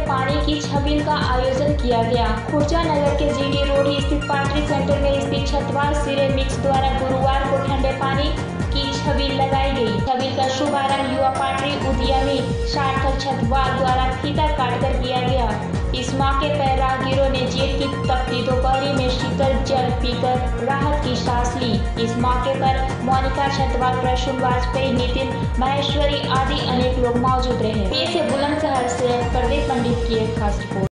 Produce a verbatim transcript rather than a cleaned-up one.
पानी की छबील का आयोजन किया गया। खुर्जा नगर के जीडी रोड स्थित पार्टी सेंटर में स्थित छतवार सिरेमिक्स द्वारा गुरुवार को ठंडे पानी की छबील लगाई गई। छबील का शुभारंभ युवा पार्टी उद्यमी सार्थक छतवार द्वारा फीता काटकर किया गया। इस मौके पर राहगीरों ने जेठ की तपती दोपहरी में शीतल जल पीकर राहत की सांस ली। इस मौके पर मोनिका छतवार, प्रसून वाजपेयी, नितिन महेश्वरी आदि अनेक लोग मौजूद रहे। पेश है बुलंदशहर से प्रदीप पंडित की एक खास रिपोर्ट।